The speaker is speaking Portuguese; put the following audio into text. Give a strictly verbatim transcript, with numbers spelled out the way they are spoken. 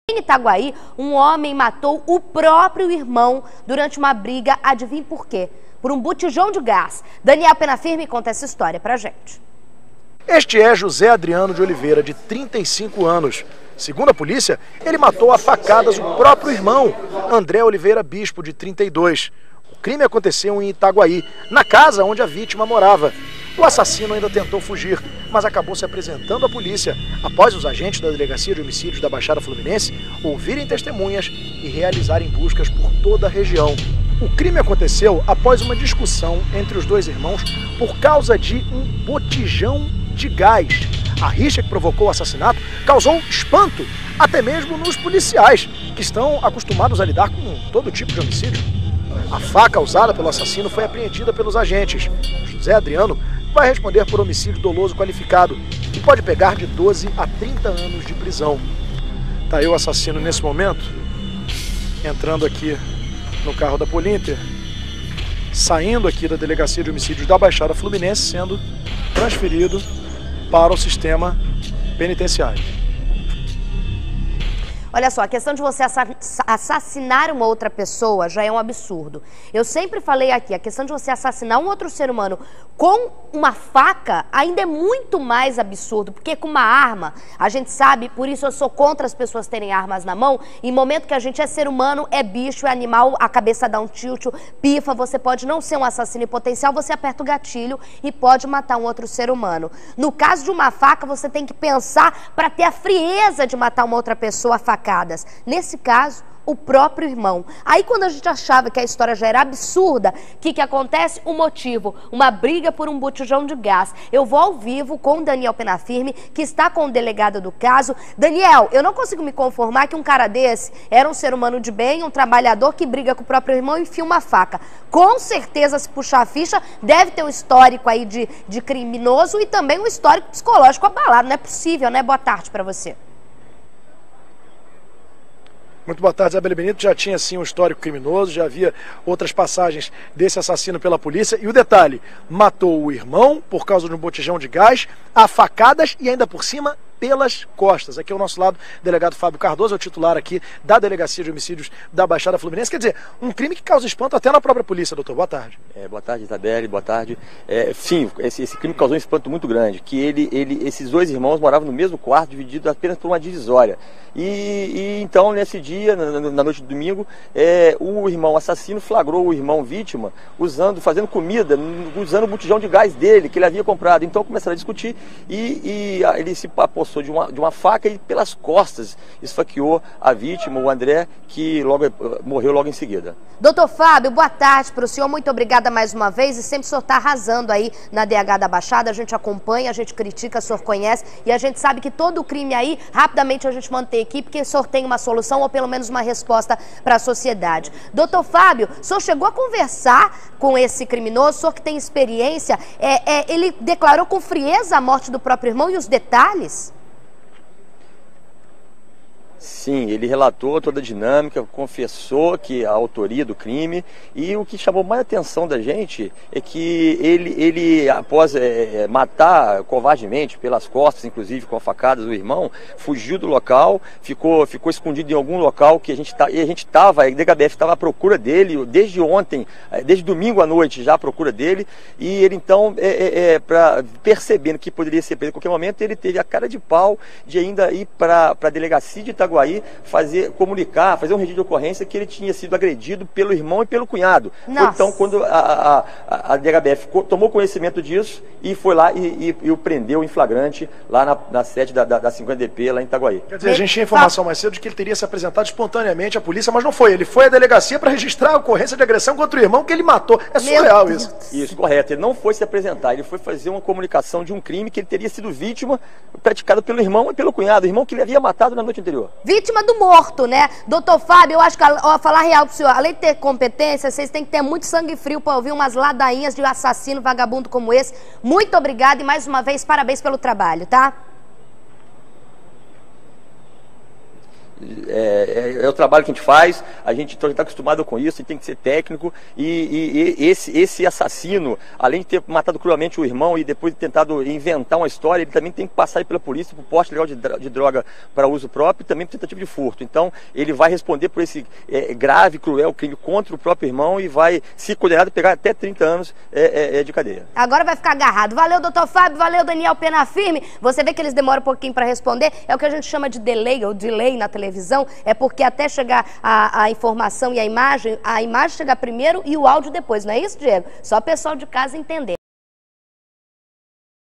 Em Itaguaí, um homem matou o próprio irmão durante uma briga, adivinhe por quê? Por um botijão de gás. Daniel Penafirme conta essa história pra gente. Este é José Adriano de Oliveira, de trinta e cinco anos. Segundo a polícia, ele matou a facadas o próprio irmão, André Oliveira Bispo, de trinta e dois. O crime aconteceu em Itaguaí, na casa onde a vítima morava. O assassino ainda tentou fugir, mas acabou se apresentando à polícia após os agentes da Delegacia de Homicídios da Baixada Fluminense ouvirem testemunhas e realizarem buscas por toda a região. O crime aconteceu após uma discussão entre os dois irmãos por causa de um botijão de gás. A rixa que provocou o assassinato causou espanto, até mesmo nos policiais, que estão acostumados a lidar com todo tipo de homicídio. A faca usada pelo assassino foi apreendida pelos agentes. José Adriano vai responder por homicídio doloso qualificado e pode pegar de doze a trinta anos de prisão. Tá aí o assassino nesse momento, entrando aqui no carro da Polinter, saindo aqui da Delegacia de Homicídios da Baixada Fluminense, sendo transferido para o sistema penitenciário. Olha só, a questão de você assassinar uma outra pessoa já é um absurdo. Eu sempre falei aqui, a questão de você assassinar um outro ser humano com uma faca ainda é muito mais absurdo, porque com uma arma, a gente sabe, por isso eu sou contra as pessoas terem armas na mão, em momento que a gente é ser humano, é bicho, é animal, a cabeça dá um tilt, pifa, você pode não ser um assassino em potencial, você aperta o gatilho e pode matar um outro ser humano. No caso de uma faca, você tem que pensar para ter a frieza de matar uma outra pessoa a faca. Nesse caso, o próprio irmão. Aí quando a gente achava que a história já era absurda, o que que acontece? O motivo, uma briga por um botijão de gás. Eu vou ao vivo com o Daniel Penafirme, que está com o delegado do caso. Daniel, eu não consigo me conformar que um cara desse era um ser humano de bem, um trabalhador que briga com o próprio irmão e enfia uma faca. Com certeza, se puxar a ficha, deve ter um histórico aí de, de criminoso e também um histórico psicológico abalado. Não é possível, né? Boa tarde para você. Muito boa tarde, Isabela Benito. Já tinha sim um histórico criminoso, já havia outras passagens desse assassino pela polícia. E o detalhe, matou o irmão por causa de um botijão de gás, a facadas e ainda por cima pelas costas. Aqui ao nosso lado, o delegado Fábio Cardoso, é o titular aqui da Delegacia de Homicídios da Baixada Fluminense. Quer dizer, um crime que causa espanto até na própria polícia, doutor. Boa tarde. É, boa tarde, Isabela, boa tarde. É, sim, esse, esse crime causou um espanto muito grande, que ele, ele, esses dois irmãos moravam no mesmo quarto, dividido apenas por uma divisória. E, e então, nesse dia, na, na noite de domingo, é, o irmão assassino flagrou o irmão vítima usando, fazendo comida, usando o botijão de gás dele, que ele havia comprado. Então começaram a discutir e, e ele se apossou de uma, de uma faca e pelas costas esfaqueou a vítima, o André, que logo morreu logo em seguida. Doutor Fábio, boa tarde para o senhor, muito obrigada mais uma vez, e sempre o senhor está arrasando aí na D H da Baixada, a gente acompanha, a gente critica, o senhor conhece, e a gente sabe que todo o crime aí, rapidamente a gente mantém aqui, porque o senhor tem uma solução ou pelo menos uma resposta para a sociedade. Doutor Fábio, o senhor chegou a conversar com esse criminoso, o senhor que tem experiência, é, é, ele declarou com frieza a morte do próprio irmão e os detalhes? Sim, ele relatou toda a dinâmica, confessou que a autoria do crime, e o que chamou mais atenção da gente é que ele, ele após é, matar covardemente pelas costas, inclusive com a facada do irmão, fugiu do local, ficou, ficou escondido em algum local que a gente tá, e a gente estava, a D H B F estava à procura dele desde ontem, desde domingo à noite já à procura dele, e ele então, é, é, é, pra, percebendo que poderia ser preso a qualquer momento, ele teve a cara de pau de ainda ir para a delegacia de Itaguaí, fazer, comunicar, fazer um registro de ocorrência que ele tinha sido agredido pelo irmão e pelo cunhado. Foi, então, quando a, a, a D H B F tomou conhecimento disso e foi lá e, e, e o prendeu em flagrante lá na, na sede da, da, da cinquenta D P, lá em Itaguaí. Quer dizer, a gente tinha informação mais cedo de que ele teria se apresentado espontaneamente à polícia, mas não foi. Ele foi à delegacia para registrar a ocorrência de agressão contra o irmão que ele matou. É surreal isso. Isso, correto. Ele não foi se apresentar, ele foi fazer uma comunicação de um crime que ele teria sido vítima, praticado pelo irmão e pelo cunhado, o irmão que ele havia matado na noite anterior. Vítima do morto, né? Doutor Fábio, eu acho que, ó, falar real pro senhor, além de ter competência, vocês têm que ter muito sangue frio para ouvir umas ladainhas de um assassino vagabundo como esse. Muito obrigada e mais uma vez, parabéns pelo trabalho, tá? É, é, é o trabalho que a gente faz, a gente está acostumado com isso, a gente tem que ser técnico, e, e, e esse, esse assassino, além de ter matado cruelmente o irmão e depois tentado inventar uma história, ele também tem que passar pela polícia por porte legal de, de droga para uso próprio e também por tentativa de furto. Então ele vai responder por esse é, grave, cruel crime contra o próprio irmão e vai, se condenado, pegar até trinta anos é, é, de cadeia. Agora vai ficar agarrado. Valeu, doutor Fábio, valeu, Daniel Pena Firme. Você vê que eles demoram um pouquinho para responder, é o que a gente chama de delay ou delay na televisão. televisão, é porque até chegar a, a informação e a imagem, a imagem chega primeiro e o áudio depois, não é isso, Diego? Só o pessoal de casa entender.